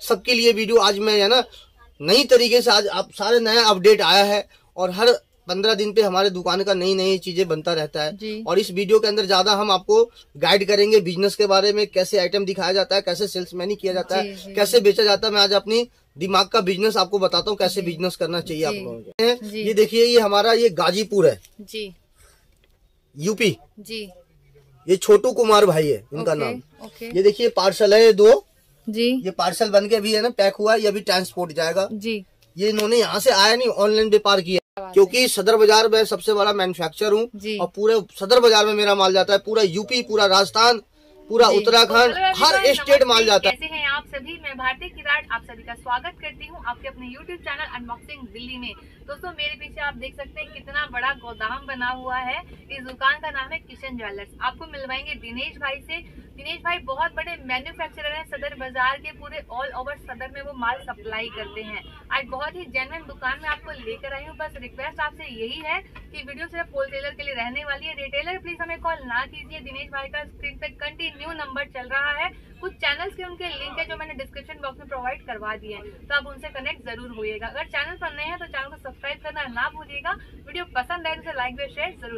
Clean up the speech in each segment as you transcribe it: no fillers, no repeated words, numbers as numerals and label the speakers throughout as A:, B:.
A: सबके लिए वीडियो आज मैं है ना नई तरीके से आज आप सारे नया अपडेट आया है और हर 15 दिन पे हमारे दुकान का नई नई चीजें बनता रहता है। और इस वीडियो के अंदर ज्यादा हम आपको गाइड करेंगे बिजनेस के बारे में, कैसे आइटम दिखाया जाता है, कैसे सेल्समैनी किया जाता है, कैसे बेचा जाता है। मैं आज अपनी दिमाग का बिजनेस आपको बताता हूँ कैसे बिजनेस करना चाहिए आप लोगों को। ये देखिए, ये हमारा ये गाजीपुर है जी, यूपी जी। ये छोटू कुमार भाई है इनका नाम। ये देखिए पार्सल है दो जी, ये पार्सल बन के अभी है ना पैक हुआ है, ये अभी ट्रांसपोर्ट जाएगा जी। ये इन्होंने यहाँ से आया नहीं, ऑनलाइन व्यापार किया, क्योंकि सदर बाजार में सबसे बड़ा मैन्युफैक्चर हूँ और पूरे सदर बाजार में मेरा माल जाता है। पूरा यूपी, पूरा राजस्थान, पूरा उत्तराखंड, हर स्टेट माल जाता है।
B: कैसे हैं आप सभी? मैं भारती किराट आप सभी का स्वागत करती हूँ आपके अपने YouTube चैनल अनबॉक्सिंग दिल्ली में। दोस्तों मेरे पीछे आप देख सकते हैं कितना बड़ा गोदाम बना हुआ है। इस दुकान का नाम है किशन ज्वेलर्स। आपको मिलवाएंगे दिनेश भाई से। दिनेश भाई बहुत बड़े मैन्युफैक्चरर हैं, सदर बाजार के पूरे ऑल ओवर सदर में वो माल सप्लाई करते हैं। आज बहुत ही जेन्युइन दुकान में आपको लेकर आई हूँ। बस रिक्वेस्ट आपसे यही है कि वीडियो सिर्फ होलसेलर के लिए रहने वाली है। रिटेलर प्लीज हमें कॉल ना कीजिए। दिनेश भाई का स्क्रीन पे कंटिन्यू नंबर चल रहा है। कुछ चैनल्स के उनके लिंक है जो मैंने डिस्क्रिप्शन बॉक्स में प्रोवाइड करवा दिए हैं, तो आप उनसे कनेक्ट जरूर होइएगा। अगर चैनल पर नए हैं तो चैनल को सब्सक्राइब करना ना भूलिएगा। वीडियो पसंद आए तो लाइक व शेयर जरूर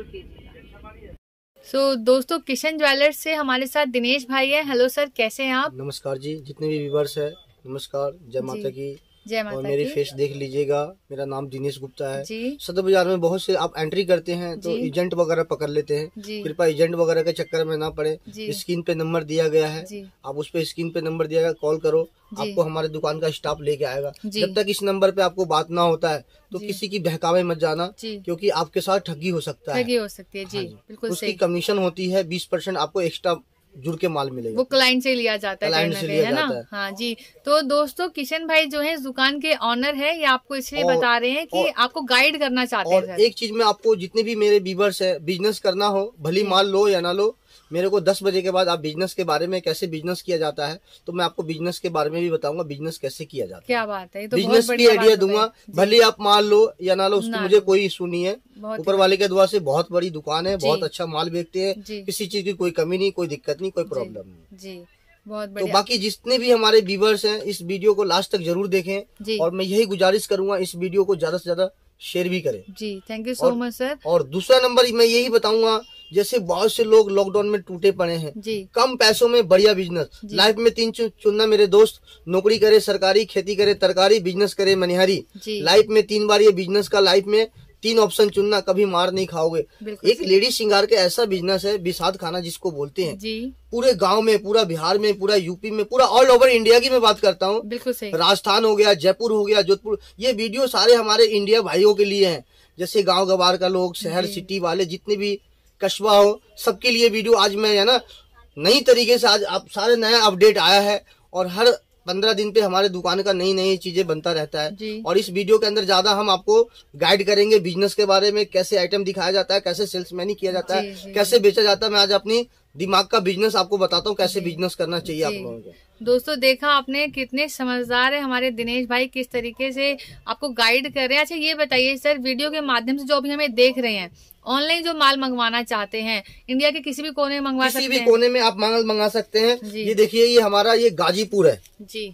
B: कीजिएगा। दोस्तों किशन ज्वेलर्स से हमारे साथ दिनेश भाई है। हेलो सर, कैसे हैं आप?
A: नमस्कार जी, जितने भी व्यूअर्स है नमस्कार, जय माता की।
B: जय माता
A: और मेरी फेस देख लीजिएगा, मेरा नाम दिनेश गुप्ता है। सदर बाजार में बहुत से आप एंट्री करते हैं तो एजेंट वगैरह पकड़ लेते हैं। कृपया एजेंट वगैरह के चक्कर में ना पड़े। स्क्रीन पे नंबर दिया गया है, आप उस पे स्क्रीन पे नंबर दिया गया, कॉल करो, आपको हमारे दुकान का स्टाफ लेके आएगा। जब तक इस नंबर पे आपको बात ना होता है तो किसी की बहकावे मत जाना, क्योंकि आपके साथ ठगी हो सकता है।
B: ठगी हो सकती है जी, बिल्कुल।
A: उसकी कमीशन होती है 20%, आपको एक्स्ट्रा जुड़ के माल मिलेगा।
B: वो क्लाइंट से लिया जाता है,
A: क्लाइंट से लिया जाता है।
B: हाँ जी। तो दोस्तों किशन भाई जो है इस दुकान के ऑनर है, ये आपको इसलिए बता रहे हैं कि आपको गाइड करना चाहते हैं।
A: और एक चीज में आपको, जितने भी मेरे व्यूअर्स है, बिजनेस करना हो, भली माल लो या ना लो, मेरे को 10 बजे के बाद आप बिजनेस के बारे में, कैसे बिजनेस किया जाता है, तो मैं आपको बिजनेस के बारे में भी बताऊंगा, बिजनेस कैसे किया जाता है।
B: क्या बात है, तो
A: बिजनेस की आइडिया दूंगा। भले आप माल लो या ना लो, उसको मुझे कोई इशू नहीं है। ऊपर वाले के दुआ से बहुत बड़ी दुकान है, बहुत अच्छा माल बेचते हैं, किसी चीज की कोई कमी नहीं, कोई दिक्कत नहीं, कोई प्रॉब्लम नहीं
B: जी। बहुत
A: तो बाकी जितने भी हमारे व्यूअर्स हैं इस वीडियो को लास्ट तक जरूर देखें, और मैं यही गुजारिश करूंगा इस वीडियो को ज्यादा से ज्यादा शेयर भी करें जी। Thank you so much sir. और दूसरा नंबर मैं यही बताऊंगा, जैसे बहुत से लोग लॉकडाउन में टूटे पड़े हैं जी, कम पैसों में बढ़िया बिजनेस। लाइफ में 3 चुनना मेरे दोस्त, नौकरी करे सरकारी, खेती करे तरकारी, बिजनेस करे मनिहारी। लाइफ में 3 बार ये बिजनेस का, लाइफ में 3 ऑप्शन चुनना, कभी मार नहीं खाओगे। एक लेडी श्रृंगार के ऐसा बिजनेस है, बिसात खाना जिसको बोलते हैं जी। पूरे गांव में, पूरा बिहार में, पूरा यूपी में, पूरा ऑल ओवर इंडिया की मैं बात करता हूँ। राजस्थान हो गया, जयपुर हो गया, जोधपुर, ये वीडियो सारे हमारे इंडिया भाइयों के लिए हैं। जैसे गाँव गवार का लोग, शहर सिटी वाले, जितने भी कस्बा हो, सबके लिए वीडियो आज मैं है ना नई तरीके से आज आप सारे नया अपडेट आया है। और हर 15 दिन पे हमारे दुकान का नई नई चीजें बनता रहता है। और इस वीडियो के अंदर ज्यादा हम आपको गाइड करेंगे बिजनेस के बारे में, कैसे आइटम दिखाया जाता है, कैसे सेल्समैनी किया जाता है, कैसे बेचा जाता है। मैं आज अपनी दिमाग का बिजनेस आपको बताता हूँ कैसे बिजनेस करना चाहिए आप लोगों को।
B: दोस्तों देखा आपने कितने समझदार है हमारे दिनेश भाई, किस तरीके से आपको गाइड कर रहे हैं। अच्छा ये बताइए सर, वीडियो के माध्यम से जो अभी हमें देख रहे हैं, ऑनलाइन जो माल मंगवाना चाहते हैं, इंडिया के किसी भी कोने में मंगवा सकते हैं?
A: किसी भी कोने में आप माल मंगा सकते हैं। ये देखिए, ये हमारा ये गाजीपुर है जी,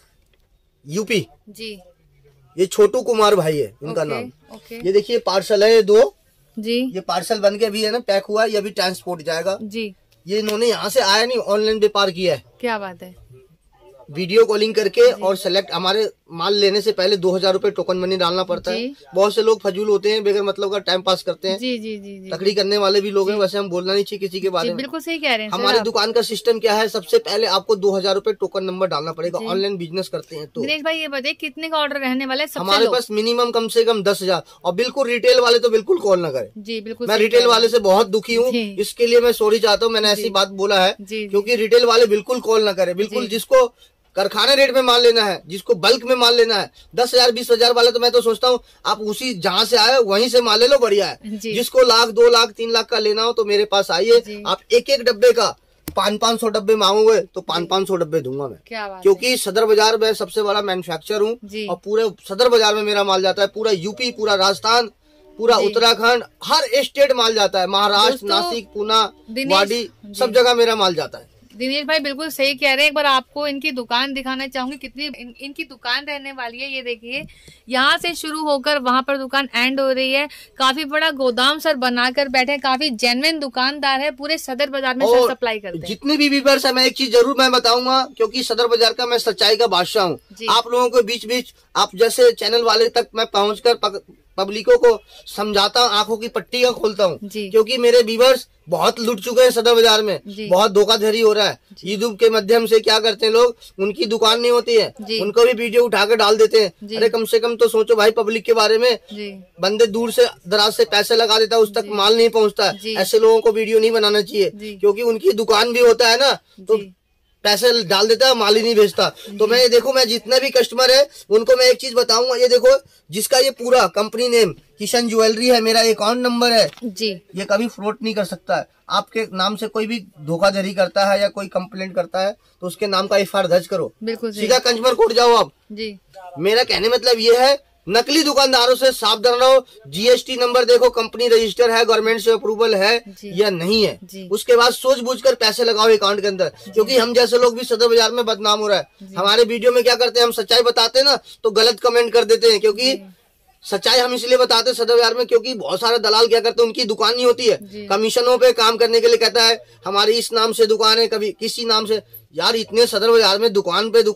A: यूपी जी। ये छोटू कुमार भाई है इनका नाम। ये देखिए पार्सल है दो जी, ये पार्सल बन के अभी है ना पैक हुआ है, ये अभी ट्रांसपोर्ट जाएगा जी। ये इन्होंने यहाँ से आया नहीं, ऑनलाइन व्यापार किया है।
B: क्या बात है।
A: वीडियो कॉलिंग करके और सेलेक्ट, हमारे माल लेने से पहले 2000 रुपए टोकन मनी डालना पड़ता है। बहुत से लोग फजूल होते हैं, बेगर मतलब का टाइम पास करते हैं जी जी जी, तकड़ी करने वाले भी लोग हैं। वैसे हम बोलना नहीं चाहिए किसी के बारे में।
B: बिल्कुल सही कह रहे हैं।
A: हमारी दुकान का सिस्टम क्या है, सबसे पहले आपको 2000 रुपए टोकन नंबर डालना पड़ेगा, ऑनलाइन बिजनेस करते हैं तो।
B: दिनेश भाई ये बताइए कितने का ऑर्डर रहने वाला है?
A: हमारे पास मिनिमम कम से कम 10,000। और बिल्कुल रिटेल वाले तो बिल्कुल कॉल न करें
B: जी, बिल्कुल।
A: मैं रिटेल वाले से बहुत दुखी हूँ, इसके लिए मैं सॉरी चाहता हूँ। मैंने ऐसी बात बोला है क्योंकि रिटेल वाले बिल्कुल कॉल न करे। बिल्कुल जिसको कारखाने रेट में माल लेना है, जिसको बल्क में माल लेना है, 10,000 20,000 वाला, तो मैं तो सोचता हूँ आप उसी जहाँ से आए वहीं से माल ले लो, बढ़िया है। जिसको 1 लाख 2 लाख 3 लाख का लेना हो तो मेरे पास आइए। आप एक एक डब्बे का 500 डब्बे मांगोगे तो 500 डब्बे दूंगा मैं, क्योंकि सदर बाजार में सबसे बड़ा मैन्युफैक्चर हूँ और पूरे सदर बाजार में मेरा माल जाता है। पूरा यूपी, पूरा राजस्थान, पूरा उत्तराखंड, हर स्टेट माल जाता है। महाराष्ट्र, नासिक, पुणे, वाडी, सब जगह मेरा माल जाता है।
B: दिनेश भाई बिल्कुल सही कह रहे हैं। एक बार आपको इनकी दुकान दिखाना चाहूंगी, कितनी इनकी दुकान रहने वाली है। ये देखिए, यहाँ से शुरू होकर वहां पर दुकान एंड हो रही है। काफी बड़ा गोदाम सर बनाकर बैठे, काफी जेन्युइन दुकानदार है, पूरे सदर बाजार में सर सप्लाई करते हैं।
A: जितने भी व्यूअर्स है, मैं एक चीज जरूर मैं बताऊंगा, क्योंकि सदर बाजार का मैं सच्चाई का बादशाह हूँ। आप लोगों को बीच बीच आप जैसे चैनल वाले तक मैं पहुँचकर पब्लिकों को समझाता हूँ, आंखों की पट्टी का खोलता हूँ, क्योंकि मेरे व्यूअर्स बहुत लुट चुके हैं सदर बाजार में, बहुत धोखाधड़ी हो रहा है। यूट्यूब के माध्यम से क्या करते हैं लोग, उनकी दुकान नहीं होती है, उनको भी वीडियो उठा कर डाल देते हैं। अरे कम से कम तो सोचो भाई पब्लिक के बारे में। बंदे दूर से दराज से पैसे लगा देता है, उस तक माल नहीं पहुँचता है। ऐसे लोगों को वीडियो नहीं बनाना चाहिए, क्योंकि उनकी दुकान भी होता है ना, तो पैसे डाल देता है, माल ही नहीं भेजता। तो मैं देखो, मैं जितने भी कस्टमर है उनको मैं एक चीज बताऊंगा। ये देखो, जिसका ये पूरा कंपनी नेम किशन ज्वेलरी है, मेरा अकाउंट नंबर है जी, ये कभी फ्रॉड नहीं कर सकता है। आपके नाम से कोई भी धोखाधड़ी करता है या कोई कंप्लेंट करता है तो उसके नाम का एफआईआर दर्ज करो, बिल्कुल सीधा कंज्यूमर कोर्ट जाओ आप जी। मेरा कहने मतलब ये है, नकली दुकानदारों से सावधान रहो। जीएसटी नंबर देखो, कंपनी रजिस्टर है, गवर्नमेंट से अप्रूवल है या नहीं है, उसके बाद सोच बूझकर पैसे लगाओ अकाउंट के अंदर, क्योंकि हम जैसे लोग भी सदर बाजार में बदनाम हो रहा है। हमारे वीडियो में क्या करते हैं, हम सच्चाई बताते हैं ना तो गलत कमेंट कर देते हैं, क्योंकि सच्चाई हम इसलिए बताते हैं सदर बाजार में, क्योंकि बहुत सारे दलाल क्या करते हैं, उनकी दुकान नहीं होती है, कमीशनों पे काम करने के लिए कहता है हमारी इस नाम से दुकान है, कभी किसी नाम से। यार इतने सदर बाजार में दुकान पे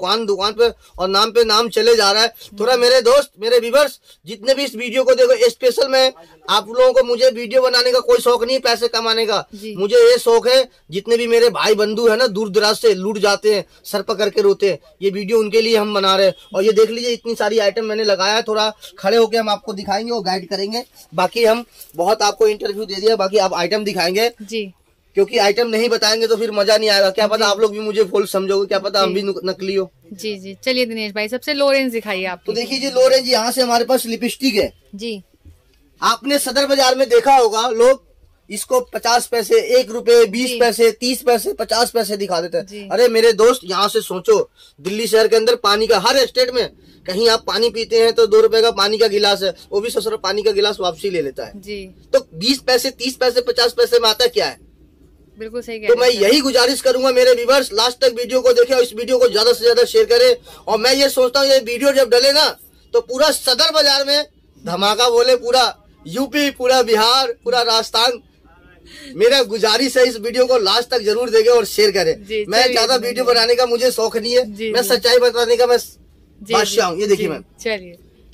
A: और नाम पे नाम चले जा रहा है। थोड़ा मेरे दोस्त, मेरे व्यूअर्स जितने भी इस वीडियो को देखो, स्पेशल में आप लोगों को, मुझे वीडियो बनाने का कोई शौक नहीं है पैसे कमाने का, मुझे ये शौक है जितने भी मेरे भाई बंधु है ना दूर दराज से लूट जाते हैं, सर पकड़ के रोते हैं, ये वीडियो उनके लिए हम बना रहे हैं। और ये देख लीजिए, इतनी सारी आइटम मैंने लगाया है, थोड़ा खड़े होकर हम आपको दिखाएंगे और गाइड करेंगे। बाकी हम बहुत आपको इंटरव्यू दे दिया, बाकी आप आइटम दिखाएंगे जी, क्योंकि आइटम नहीं बताएंगे तो फिर मजा नहीं आएगा। क्या पता आप लोग भी मुझे फुल समझोगे, क्या पता हम भी नकली हो।
B: जी जी, चलिए दिनेश भाई, सबसे लो रेंज दिखाइए आप।
A: तो देखिए जी, लो रेंज यहाँ से हमारे पास लिपस्टिक है
B: जी।
A: आपने सदर बाजार में देखा होगा, लोग इसको 50 पैसे, 1 रुपए, 20 पैसे, 30 पैसे, 50 पैसे दिखा देते हैं। अरे मेरे दोस्त, यहाँ से सोचो, दिल्ली शहर के अंदर पानी का, हर स्टेट में कहीं आप पानी पीते हैं तो 2 रुपए का पानी का गिलास है, वो भी ससुर पानी का गिलास वापसी ले लेता है जी। तो 20 पैसे, 30 पैसे, 50 पैसे में आता क्या है?
B: बिल्कुल सही।
A: तो मैं यही गुजारिश करूंगा मेरे व्यूअर्स, लास्ट तक वीडियो को देखें और इस वीडियो को ज्यादा से ज्यादा शेयर करें। और मैं ये सोचता हूँ, ये वीडियो जब डले ना तो पूरा सदर बाजार में धमाका बोले, पूरा यूपी, पूरा बिहार, पूरा राजस्थान। मेरा गुजारिश है, इस वीडियो को लास्ट तक जरूर देखें और शेयर करें। मैं ज्यादा वीडियो बनाने का मुझे शौक नहीं है, मैं सच्चाई बताने का मैं बादशाह हूँ। ये देखिए मैम, चलिए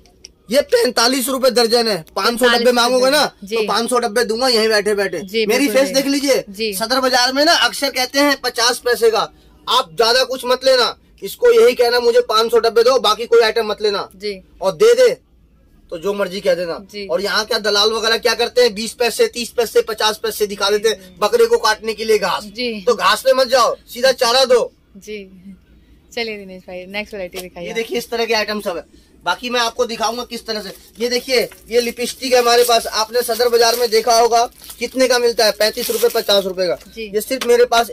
A: ये 45 रुपए दर्जन है। 500 डब्बे मांगोगे ना तो 500 डब्बे दूंगा यहीं बैठे बैठे। मेरी फेस देख लीजिए, सदर बाजार में ना अक्सर कहते हैं 50 पैसे का, आप ज्यादा कुछ मत लेना, इसको यही कहना मुझे 500 डब्बे दो, बाकी कोई आइटम मत लेना और दे दे तो जो मर्जी कह देना। और यहाँ क्या दलाल वगैरह क्या करते हैं, 20 पैसे, 30 पैसे, 50 पैसे दिखा देते हैं बकरे को काटने के लिए घास। तो घास पे मत जाओ, सीधा चारा दो जी।
B: चलिए दिनेश भाई, नेक्स्ट वैरायटी दिखाइए।
A: ये देखिए, इस तरह के आइटम सब है। बाकी मैं आपको दिखाऊंगा किस तरह से। ये देखिए, ये लिपस्टिक है हमारे पास, आपने सदर बाजार में देखा होगा कितने का मिलता है, 35 रुपए, 50 रुपए का। ये सिर्फ मेरे पास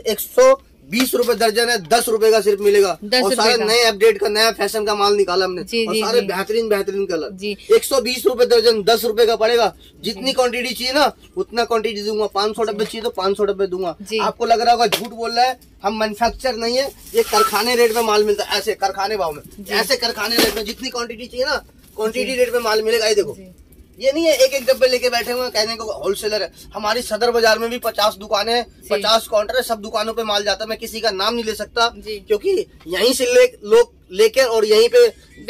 A: 120 रुपए दर्जन है, 10 रुपए का सिर्फ मिलेगा। और सारे नए अपडेट का, नया फैशन का माल निकाला हमने, और सारे बेहतरीन बेहतरीन कलर। 120 रुपए दर्जन, 10 रुपए का पड़ेगा। जितनी क्वांटिटी चाहिए ना उतना क्वांटिटी दूंगा। 500 डब्बे चाहिए तो 500 डब्बे दूंगा। आपको लग रहा होगा झूठ बोल रहा है, हम मैन्युफैक्चर नहीं है, ये कारखाने रेट में माल मिलता है, ऐसे कारखाने भाव में, ऐसे कारखाने रेट में जितनी क्वांटिटी चाहिए ना क्वांटिटी रेट में माल मिलेगा। ये देखो, ये नहीं है एक एक डब्बे लेके बैठे हुए कहने को होलसेलर है। हमारी सदर बाजार में भी 50 दुकानें हैं, 50 काउंटर है, सब दुकानों पे माल जाता है। मैं किसी का नाम नहीं ले सकता क्योंकि यहीं से लोग लेकर और यहीं पे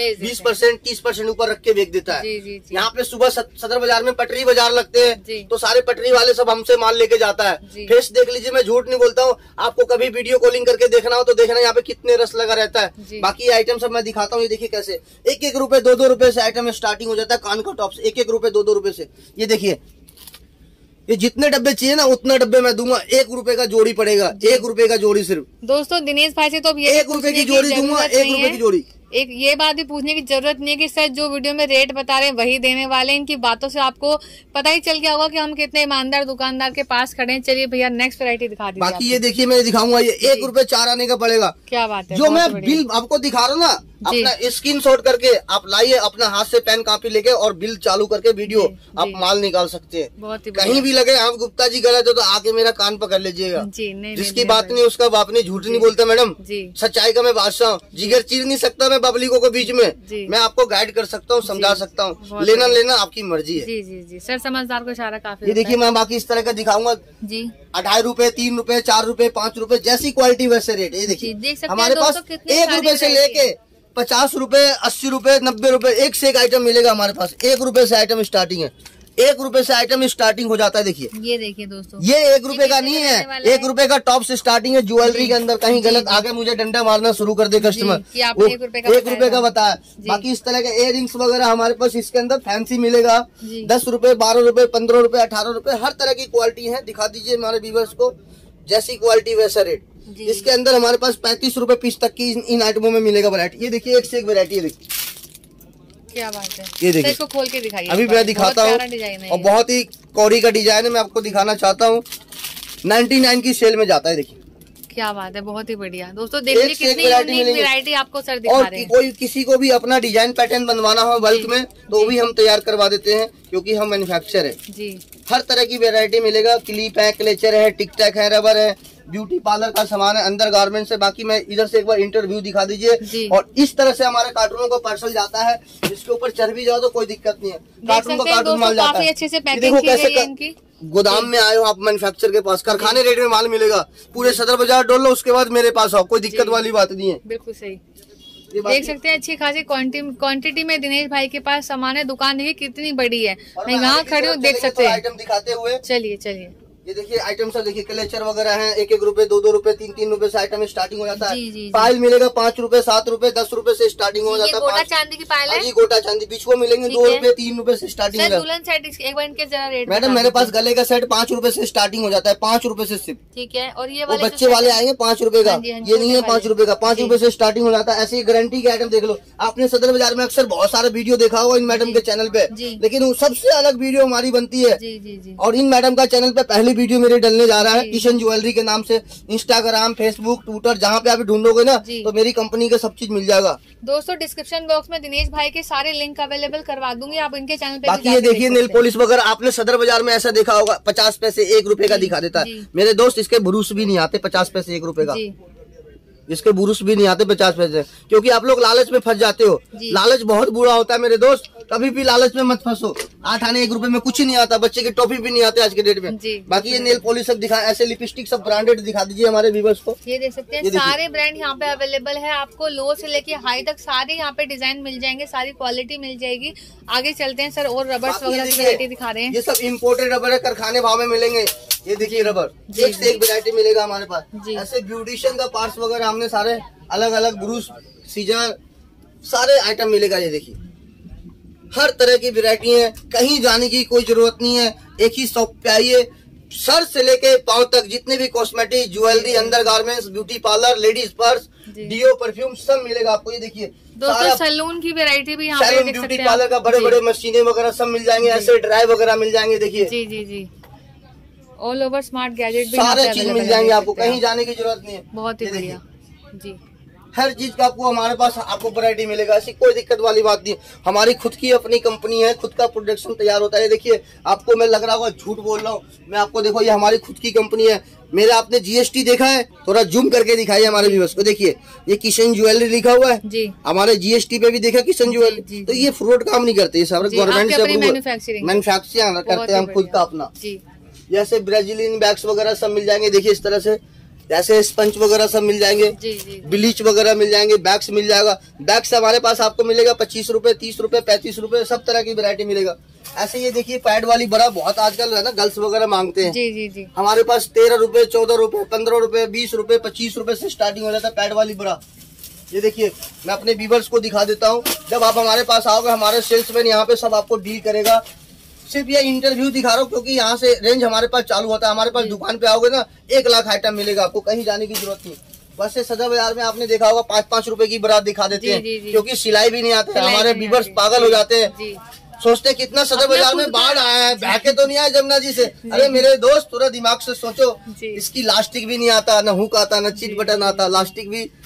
A: 20%, 30% ऊपर रख के बेच देता है। यहाँ पे सुबह सदर बाजार में पटरी बाजार लगते हैं तो सारे पटरी वाले सब हमसे माल लेके जाता है। फेस देख लीजिए, मैं झूठ नहीं बोलता हूँ। आपको कभी वीडियो कॉलिंग करके देखना हो तो देखना यहाँ पे कितने रस लगा रहता है। बाकी आइटम सब मैं दिखाता हूँ। ये देखिए कैसे 1-1 रुपए, 2-2 रुपए से आइटम स्टार्टिंग हो जाता है। कान का टॉप 1-1 रुपए, 2-2 रुपए से। ये देखिए, ये जितने डब्बे चाहिए ना उतना डब्बे मैं दूंगा। 1 रुपए का जोड़ी पड़ेगा, 1 रुपए का जोड़ी सिर्फ।
B: दोस्तों दिनेश भाई से तो
A: 1 रुपए की जोड़ी दूंगा, 1 रुपए की जोड़ी।
B: एक ये बात भी पूछने की जरूरत नहीं है कि सर जो वीडियो में रेट बता रहे हैं वही देने वाले। इनकी बातों से आपको पता ही चल गया होगा कि हम कितने ईमानदार दुकानदार के पास खड़े हैं। चलिए भैया नेक्स्ट वैरायटी दिखा दीजिए।
A: बाकी ये देखिए, मैं दिखाऊंगा, ये 1 रुपए 4 आने का पड़ेगा।
B: क्या बात है,
A: जो मैं बिल आपको दिखा रहा हूँ ना, अपना स्क्रीनशॉट करके आप लाइए, अपना हाथ से पेन कॉपी लेके और बिल चालू करके वीडियो आप माल निकाल सकते हैं। कहीं भी लगे आप गुप्ता जी गलत हो तो आके मेरा कान पकड़ लीजिएगा। जिसकी बात नहीं उसका बाप नहीं, झूठ नहीं बोलते मैडम, सच्चाई का मैं बादशाह हूँ। जिगर चीर नहीं सकता मैं पब्लिकों को बीच में, मैं आपको गाइड कर सकता हूँ, समझा सकता हूँ, लेना आपकी मर्जी है।
B: जी सर, समझदार को इशारा काफी।
A: ये देखिए मैं बाकी इस तरह का दिखाऊंगा जी, 2.5 रुपए, 3 रुपए, 4 रुपए, 5 रुपए, जैसी क्वालिटी वैसे रेट। ये देखिए हमारे पास 1 रुपए से लेके 50 रुपए, 80 रुपए, 90 रुपए, एक से एक आइटम मिलेगा हमारे पास। 1 रुपए से आइटम स्टार्टिंग है, 1 रुपए से आइटम स्टार्टिंग हो जाता है। देखिए
B: ये देखिए दोस्तों,
A: ये 1 रुपए का नहीं है, 1 रुपए का टॉप से स्टार्टिंग है ज्वेलरी के अंदर। कहीं गलत आगे मुझे डंडा मारना शुरू कर दे कस्टमर, 1 रुपए का बताया। बाकी इस तरह के इयररिंग्स वगैरह हमारे पास इसके अंदर फैंसी मिलेगा, 10 रुपए, 12 रुपए, 15 रुपए, 18 रुपए, हर तरह की क्वालिटी है। दिखा दीजिए हमारे व्यूअर्स को, जैसी क्वालिटी वैसा रेट। इसके अंदर हमारे पास 35 रुपए पीस तक की इन आइटमों में मिलेगा वैरायटी। ये देखिए एक से एक वैरायटी है, देखिए
B: क्या बात है।
A: ये देखिए
B: इसको खोल के दिखाइए,
A: अभी मैं दिखाता हूँ, और बहुत ही कौड़ी का डिजाइन है, मैं आपको दिखाना चाहता हूँ। 99 की सेल में जाता है। देखिए
B: क्या बात है, बहुत ही बढ़िया दोस्तों। देखिए कितनी यूनिक वैरायटी आपको सर दिखा रहे हैं।
A: कोई किसी को भी अपना डिजाइन पैटर्न बनवाना हो बल्क में तो भी हम तैयार करवा देते हैं, क्योंकि हम मैन्युफैक्चर है जी। हर तरह की वैरायटी मिलेगा, क्लिप है, क्लेचर है, टिक टैक है, रबर है, ब्यूटी पार्लर का सामान है, अंदर गारमेंट्स है। बाकी मैं इधर से एक बार इंटरव्यू दिखा दीजिए। और इस तरह से हमारे कार्टूनों का पार्सल जाता है, जिसके ऊपर चढ़ भी जाओ तो कोई दिक्कत नहीं है, कार्टून का कार्टून माल जाता है।
B: अच्छे से पैकिंग की गई है इनकी।
A: गोदाम में आए हो आप मैन्युफैक्चर के पास, कारखाने रेट में माल मिलेगा, पूरे सदर बाजार डोल लो, उसके बाद मेरे पास आओ, कोई दिक्कत वाली बात नहीं है।
B: बिल्कुल सही, देख सकते हैं अच्छी खासी क्वांटिटी में दिनेश भाई के पास सामान है। दुकान देखिए कितनी बड़ी है, मैं यहाँ खड़ी हूँ, देख सकते हैं।
A: आइटम दिखाते हुए
B: चलिए
A: ये देखिए आइटम सब देखिए, क्लेचर वगैरह हैं, 1-1 रुपए, 2-2 रुपए, 3-3 रुपए से आइटम स्टार्टिंग हो जाता है। पायल मिलेगा 5 रुपए, 7 रुपए, 10 रुपए से स्टार्टिंग हो जाता है।
B: गोटा चांदी की पायल है
A: जी, गोटा चांदी बीच को मिलेंगे 2 रुपए, 3 रुपए से स्टार्टिंग।
B: दुल्हन सेट एक बार इनके जरा रेट
A: मैडम मेरे पास गले का सेट 5 रुपए से स्टार्टिंग हो जाता है, 5 रुपए से सिर्फ।
B: ठीक है, और ये
A: बच्चे वाले आएंगे 5 रुपए का, ये नहीं है 5 रुपए का, 5 रुपए से स्टार्टिंग हो जाता है। ऐसी गारंटी के आइटम देख लो, आपने सदर बाजार में अक्सर बहुत सारा वीडियो देखा होगा इन मैडम के चैनल पे, लेकिन सबसे अलग वीडियो हमारी बनती है। और इन मैडम का चैनल पे पहली वीडियो मेरी डलने जा रहा है, किशन ज्वेलरी के नाम से। इंस्टाग्राम, फेसबुक, ट्विटर, जहाँ पे आप ढूंढोगे ना तो मेरी कंपनी का सब चीज मिल जाएगा।
B: दोस्तों डिस्क्रिप्शन बॉक्स में दिनेश भाई के सारे लिंक अवेलेबल करवा दूंगी, आप इनके चैनल पे।
A: बाकी ये देखिए नेल पॉलिश वगैरह आपने सदर बाजार में ऐसा देखा होगा, 50 पैसे 1 रुपए का दिखा देता है। मेरे दोस्त इसके बुरुस भी नहीं आते 50 पैसे 1 रुपए का, इसके बुरुस भी नहीं आते 50 पैसे, क्योंकि आप लोग लालच में फंस जाते हो। लालच बहुत बुरा होता है मेरे दोस्त, कभी भी लालच में मत फंसो। 8 आने 1 रुपए में कुछ नहीं आता, बच्चे की टॉफी भी नहीं आते आज के डेट में। बाकी ये नेल पॉलिश सब दिखा, ऐसे लिपस्टिक सब ब्रांडेड दिखा दीजिए हमारे व्यूअर्स को।
B: ये देख सकते हैं सारे ब्रांड यहाँ पे अवेलेबल है, आपको लो से लेके हाई तक सारे यहाँ पे डिजाइन मिल जाएंगे, सारी क्वालिटी मिल जाएगी। आगे चलते हैं सर, और रबर्स वगैरह की वैरायटी दिखा रहे हैं।
A: ये सब इम्पोर्टेड रबर है, कारखाने भाव में मिलेंगे। ये देखिए रबर एक से एक वैरायटी मिलेगा हमारे पास। ऐसे ब्यूटिशियन का पार्ट्स वगैरह हमने सारे अलग अलग, ब्रूस, सीजर, सारे आइटम मिलेगा। ये देखिए हर तरह की वैरायटी है, कहीं जाने की कोई जरूरत नहीं है, एक ही शॉप पे आइए। सर से लेके पांव तक जितने भी cosmetic, jewellery, under garments, beauty parlour, ladies purse, deo, perfume सब मिलेगा आपको। ये देखिए
B: दोस्तों सैलून की वैरायटी भी यहाँ पे देख सकते हैं,
A: ब्यूटी पार्लर का बड़े बड़े मशीनें वगैरह सब मिल जाएंगे, ऐसे ड्राइव वगैरह मिल जाएंगे। देखिए
B: जी ऑल ओवर स्मार्ट गैजेट भी
A: सारे चीज मिल जाएंगे आपको, कहीं जाने की जरूरत नहीं है।
B: बहुत ही बढ़िया जी,
A: हर चीज का आपको हमारे पास आपको वैरायटी मिलेगा, ऐसी कोई दिक्कत वाली बात नहीं। हमारी खुद की अपनी कंपनी है, खुद का प्रोडक्शन तैयार होता है। देखिए आपको मैं लग रहा होगा झूठ बोल रहा हूँ, मैं आपको देखो ये हमारी खुद की कंपनी है। मेरा आपने GST देखा है, थोड़ा जूम करके दिखाइए हमारे व्यूअर्स को। देखिए ये किशन ज्वेलरी लिखा हुआ है जी, हमारे GST पे भी देखा किशन ज्वेलरी। तो ये फ्रॉड काम नहीं करते, ये सब गवर्नमेंट से मैन्युफैक्चरिंग करते हैं हम खुद का अपना। जैसे ब्राजीलियन बैग्स वगैरह सब मिल जाएंगे, देखिए इस तरह से, जैसे स्पंज वगैरह सब मिल जाएंगे, ब्लीच वगैरह मिल जाएंगे, बैग्स मिल जाएगा। बैग्स हमारे पास आपको मिलेगा 25 रुपए, 30 रुपए, 35 रुपए, सब तरह की वैरायटी मिलेगा। ऐसे ये देखिए पैड वाली बड़ा बहुत आजकल है ना, गर्ल्स वगैरह मांगते हैं। जी। हमारे पास 13 रुपए, 14 रुपए, 15 रुपए, 20 रुपए, 25 रुपए से स्टार्टिंग हो जाता है पैड वाली बड़ा। ये देखिए मैं अपने व्यूअर्स को दिखा देता हूँ, जब आप हमारे पास आओगे हमारे सेल्समैन यहाँ पे सब आपको डील करेगा। सिर्फ ये इंटरव्यू दिखा रहा हूँ क्योंकि यहाँ से रेंज हमारे पास चालू होता है। हमारे पास दुकान पे आओगे ना 1 लाख आइटम मिलेगा आपको, कहीं जाने की जरूरत नहीं। बस से सदर बाजार में आपने देखा होगा 5-5 रुपए की बारात दिखा देते हैं, क्योंकि सिलाई भी नहीं आती है। हमारे व्यूअर्स पागल हो जाते हैं, सोचते कितना सदर बाजार में बाढ़ आया है, बहके तो नहीं आया जमुना जी से। अरे मेरे दोस्त थोड़ा दिमाग से सोचो, इसकी लास्टिक भी नहीं आता, न हुक आता, न चीट बटन आता, लास्टिक भी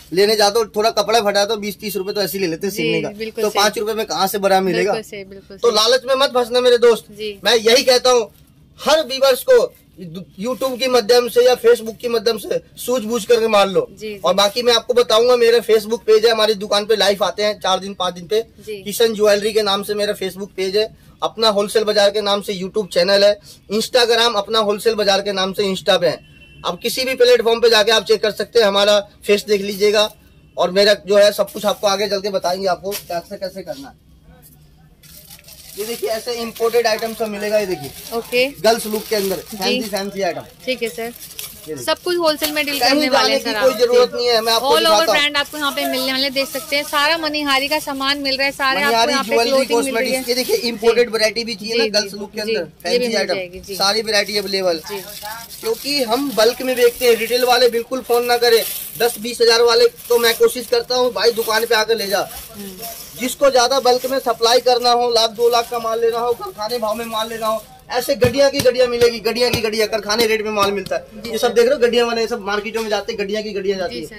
A: लेने जाता हूँ, थोड़ा कपड़ा फटा तो 20-30 रुपए तो ऐसे ले लेते सिलने का, तो 5 रुपए में कहाँ से बड़ा मिलेगा। तो लालच में मत फंसना मेरे दोस्त। मैं यही कहता हूँ हर व्यूअर्स को यूट्यूब के माध्यम से या फेसबुक के माध्यम से सूझबूझ करके मार लो। और बाकी मैं आपको बताऊंगा, मेरा फेसबुक पेज है, हमारी दुकान पे लाइव आते हैं 4 दिन 5 दिन पे। किशन ज्वेलरी के नाम से मेरा फेसबुक पेज है, अपना होलसेल बाजार के नाम से यूट्यूब चैनल है, इंस्टाग्राम अपना होलसेल बाजार के नाम से इंस्टा पे है। अब किसी भी प्लेटफॉर्म पे जाके आप चेक कर सकते हैं, हमारा फेस देख लीजिएगा और मेरा जो है सब कुछ आपको आगे चल के बताएंगे आपको कैसे कैसे करना है। ये देखिए ऐसे इम्पोर्टेड आइटम सब मिलेगा, ये देखिए
B: ओके
A: गर्ल्स लुक के अंदर फैंसी आइटम।
B: ठीक है सर, सब कुछ होलसेल में डील करने वाले हैं सर,
A: कोई जरूरत नहीं है। मैं आपको
B: ऑल ओवर ब्रांड आपको यहाँ पे मिलने वाले, देख सकते हैं सारा मणिहारी का सामान मिल रहा है, सारे आपको यहाँ पे क्लोथिंग मिल रही है।
A: ये देखिए इम्पोर्टेड वैरायटी भी चाहिए ना गर्ल्स लुक के अंदर फैंसी आइटम, सारी वैरायटी अवेलेबल। क्योंकि हम बल्क में बेचते हैं, रिटेल वाले बिल्कुल फोन ना करे। 10-20 हजार वाले तो मैं कोशिश करता हूँ भाई दुकान पे आकर ले जा। जिसको ज्यादा बल्क में सप्लाई करना हो, 1-2 लाख का माल लेना हो, कारखाने भाव में माल लेना हो, ऐसे गड्डिया की गड्डिया मिलेगी, गड्डिया की गड्डिया कारखाने रेट में माल मिलता है। ये सब देख रहे हो गड्डिया वाले सब मार्केटों में जाते हैं, गड्डिया की गड्डिया जाती है।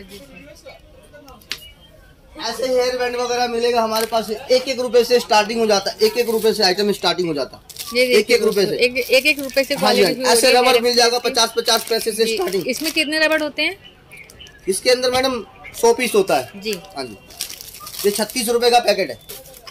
A: ऐसे हेयर बैंड वगैरह मिलेगा हमारे पास, 1-1 रुपए से स्टार्टिंग हो जाता है, 1-1 रुपए से आइटम स्टार्टिंग हो जाता है, 1-1 रुपए से,
B: 1-1 रुपए से।
A: ऐसे रबड़ मिल जाएगा 50-50 पैसे से स्टार्टिंग।
B: इसमें कितने रबड़ होते हैं?
A: इसके अंदर मैडम 100 पीस होता है जी। हाँ जी, ये 36 रुपए का पैकेट है।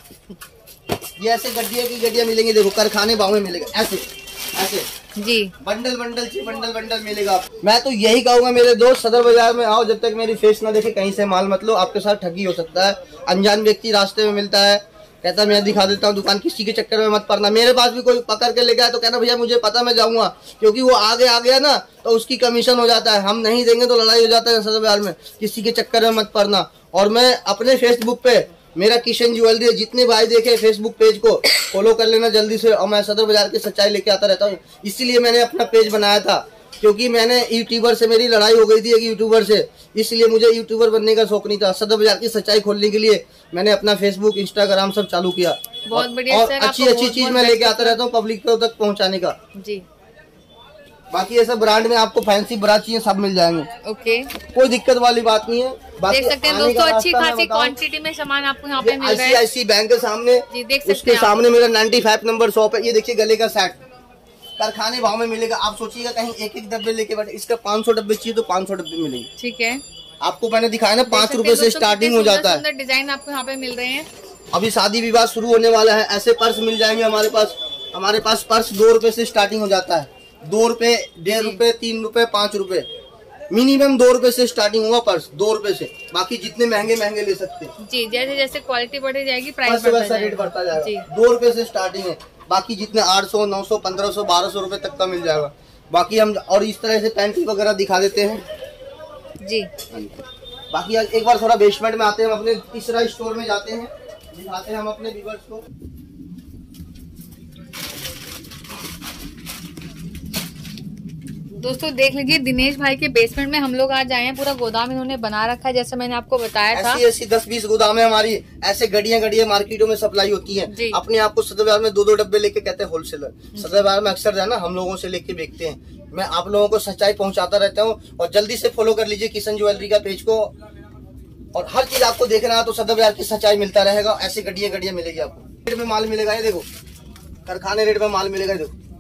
A: ये ऐसे गड्डिया की गड्डिया मिलेंगे, देखो कारखाने भाव में मिलेगा, ऐसे ऐसे
B: जी
A: बंडल बंडल मिलेगा। मैं तो यही कहूंगा मेरे दोस्त, सदर बाजार में आओ, जब तक मेरी फेस ना देखे कहीं से माल मत लो, आपके साथ ठगी हो सकता है। अनजान व्यक्ति रास्ते में मिलता है, कहता मैं दिखा देता हूँ दुकान, किसी के चक्कर में मत पड़ना। मेरे पास भी कोई पकड़ के ले गया तो कहना भैया मुझे पता मैं जाऊंगा, क्योंकि वो आगे आ गया ना तो उसकी कमीशन हो जाता है, हम नहीं देंगे तो लड़ाई हो जाता है सदर बाजार में। किसी के चक्कर में मत पड़ना। और मैं अपने फेसबुक पे, मेरा किशन ज्वेलरी, जितने भाई देखे फेसबुक पेज को फॉलो कर लेना जल्दी से। और मैं सदर बाजार की सच्चाई लेके आता रहता हूँ, इसीलिए मैंने अपना पेज बनाया था, क्योंकि मैंने यूट्यूबर से मेरी लड़ाई हो गई थी एक यूट्यूबर से, इसलिए मुझे यूट्यूबर बनने का शौक नहीं था। सदर बाजार की सच्चाई खोलने के लिए मैंने अपना फेसबुक इंस्टाग्राम सब चालू किया।
B: बहुत बढ़िया
A: और अच्छी चीज मैं लेके आता रहता हूँ पब्लिक तक पहुँचाने का
B: जी।
A: बाकी ऐसा ब्रांड में आपको फैंसी ब्रा चाहिए सब मिल जाएंगे।
B: ओके,
A: कोई दिक्कत वाली बात नहीं है।
B: देख सकते हैं दोस्तों, अच्छी खासी क्वांटिटी में सामान आपको यहाँ पे मिल रहा है।
A: ICICI बैंक के सामने
B: जी, देख सकते
A: उसके सामने मेरा 95 नंबर शॉप है। ये देखिए गले का सेट कारखाने भाव में मिलेगा। आप सोचिएगा कहीं 1-1 डब्बे लेके बैठे, इसका 500 डब्बे चाहिए तो 500 डब्बे मिलेंगे।
B: ठीक है,
A: आपको मैंने दिखाया ना 5 रुपए से स्टार्टिंग हो जाता है।
B: डिजाइन आपको यहाँ पे मिल रहे हैं।
A: अभी शादी विवाह शुरू होने वाला है, ऐसे पर्स मिल जाएंगे हमारे पास। हमारे पास पर्स 2 रुपए से स्टार्टिंग हो जाता है, 2 रुपए, 1.5 रुपए, 3 रुपए, 5 रुपए, मिनिमम 2 रुपए से स्टार्टिंग होगा पर्स, 2 रुपए से। बाकी जितने महंगे महंगे ले सकते हैं जी,
B: जैसे जैसे क्वालिटी बढ़ती जाएगी
A: प्राइस वैसा रेट बढ़ता जाएगा। 2 रुपए से स्टार्टिंग है, बाकी जितने 800, 900, 1500, 1200 रुपए तक का मिल जाएगा। बाकी हम और इस तरह से पैंटी वगैरह दिखा देते हैं जी। बाकी एक बार थोड़ा बेसमेंट में आते हैं, हम अपने तीसरा स्टोर में जाते हैं, दिखाते हैं हम अपने व्यूअर्स को।
B: दोस्तों देख लीजिए, दिनेश भाई के बेसमेंट में हम लोग आज आए हैं। पूरा गोदाम इन्होंने बना रखा है, जैसे मैंने आपको बताया था।
A: ऐसी 10-20 गोदाम है हमारी, ऐसे गड्डियां मार्केटों में सप्लाई होती हैं। अपने आप को सदर बाजार में 2-2 डब्बे लेके कहते हैं होलसेलर। सदर बाजार में अक्सर है ना, हम लोगों से लेके बेचते हैं। मैं आप लोगों को सच्चाई पहुंचाता रहता हूँ। और जल्दी से फॉलो कर लीजिए किशन ज्वेलरी का पेज को, और हर चीज आपको देखना है तो सदर बाजार की सच्चाई मिलता रहेगा। ऐसी गड्डियां मिलेगी आपको, रेट में माल मिलेगा। ये देखो कारखाने रेट में माल मिलेगा।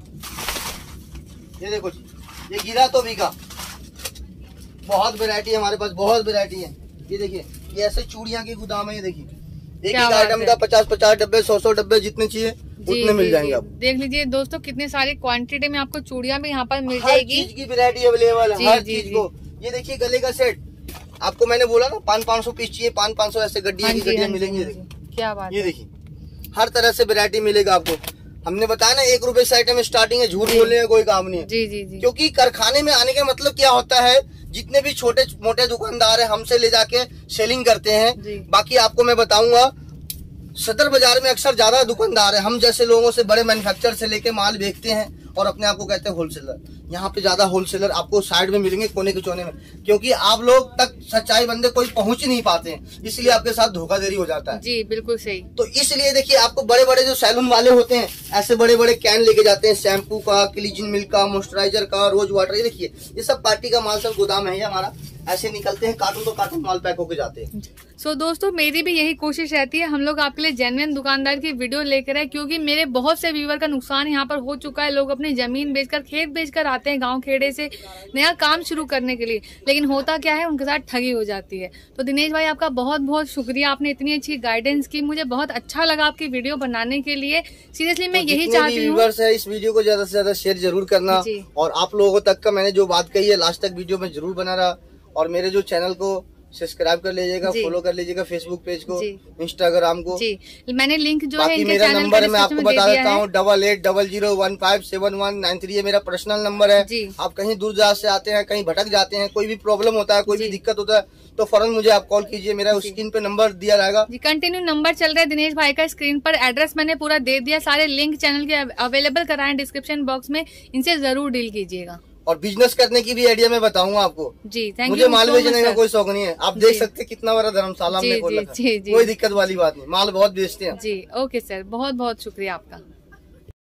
A: ये देखो ये गिरा तो बिका। बहुत वैरायटी है हमारे पास, बहुत वैरायटी है। ये देखिए ये ऐसे चूड़ियां के गोदाम है। ये देखिए एक आइटम का 50-50 डब्बे, 100-100 डब्बे, जितने चाहिए उतने मिल जाएंगे आपको।
B: देख लीजिए दोस्तों, कितने सारी क्वांटिटी में आपको चूड़ियां भी यहाँ पर मिल जाएगी।
A: हर चीज की वैरायटी अवेलेबल है, हर चीज को। ये देखिए गले का सेट, आपको मैंने बोला ना 500 पीस चाहिए, 500 ऐसे गड्डियां की गड्डियां मिलेंगी।
B: क्या बात,
A: ये देखिए हर तरह से वैरायटी मिलेगा आपको। हमने बताया ना 1 रुपए से आइटम स्टार्टिंग है, झूठ बोलने का कोई काम नहीं है जी। क्योंकि कारखाने में आने का मतलब क्या होता है, जितने भी छोटे मोटे दुकानदार है हमसे ले जाके सेलिंग करते हैं। बाकी आपको मैं बताऊंगा, सदर बाजार में अक्सर ज्यादा दुकानदार है, हम जैसे लोगों से बड़े मैन्युफैक्चरर से लेके माल बेचते हैं और अपने आप को कहते हैं होलसेलर। यहाँ पे ज्यादा होलसेलर आपको साइड में मिलेंगे, कोने के चौने में, क्योंकि आप लोग तक सच्चाई बंदे कोई पहुंच ही नहीं पाते हैं, इसलिए आपके साथ धोखाधड़ी हो जाता है।
B: जी बिल्कुल सही।
A: तो इसलिए देखिए, आपको बड़े बड़े जो सैलून वाले होते हैं ऐसे बड़े बड़े कैन लेके जाते हैं, शैम्पू का, क्लीजिन मिल्क का, मॉइस्चराइजर का, रोज वाटर। ये देखिए, ये सब पार्टी का माल, सब गोदाम है ये हमारा। ऐसे निकलते हैं, कार्टून तो कार्टून माल पैक होके जाते हैं।
B: सो दोस्तों, मेरी भी यही कोशिश रहती है, हम लोग आपके लिए जेन्युइन दुकानदार की वीडियो लेकर आए, क्योंकि मेरे बहुत से व्यूवर का नुकसान यहाँ पर हो चुका है। लोग अपनी जमीन बेचकर, खेत बेचकर आते हैं गांव खेड़े से नया काम शुरू करने के लिए, लेकिन होता क्या है, उनके साथ ठगी हो जाती है। तो दिनेश भाई, आपका बहुत बहुत शुक्रिया, आपने इतनी अच्छी गाइडेंस की, मुझे बहुत अच्छा लगा आपकी वीडियो बनाने के लिए। सीरियसली मैं यही चाहती हूँ
A: इस वीडियो को ज्यादा से ज्यादा शेयर जरूर करना, और आप लोगों तक का मैंने जो बात कही है लास्ट तक वीडियो में जरूर बना रहा, और मेरे जो चैनल को सब्सक्राइब कर लीजिएगा, फॉलो कर लीजिएगा, फेसबुक पेज को, इंस्टाग्राम को।
B: जी, मैंने लिंक जो है
A: मेरा नंबर मैं आपको बता देता हूँ, 8800157193 ये मेरा पर्सनल नंबर है। आप कहीं दूर दराज से आते हैं, कहीं भटक जाते हैं, कोई भी प्रॉब्लम होता है, कोई भी दिक्कत होता है, तो फौरन मुझे आप कॉल कीजिए, मेरा स्क्रीन पे नंबर दिया रहेगा।
B: जी, कंटिन्यू नंबर चल रहा है दिनेश भाई का स्क्रीन पर, एड्रेस मैंने पूरा दे दिया, सारे लिंक चैनल के अवेलेबल कराए डिस्क्रिप्शन बॉक्स में, इनसे जरूर डील कीजिएगा।
A: और बिजनेस करने की भी आइडिया मैं बताऊंगा आपको।
B: जी, थैंक यू।
A: मुझे माल बेचने का कोई शौक नहीं है, आप देख सकते हैं कितना बड़ा धर्मशाला हमने खोला है, कोई दिक्कत वाली बात नहीं, माल बहुत बेचते हैं।
B: जी ओके सर, बहुत बहुत शुक्रिया आपका।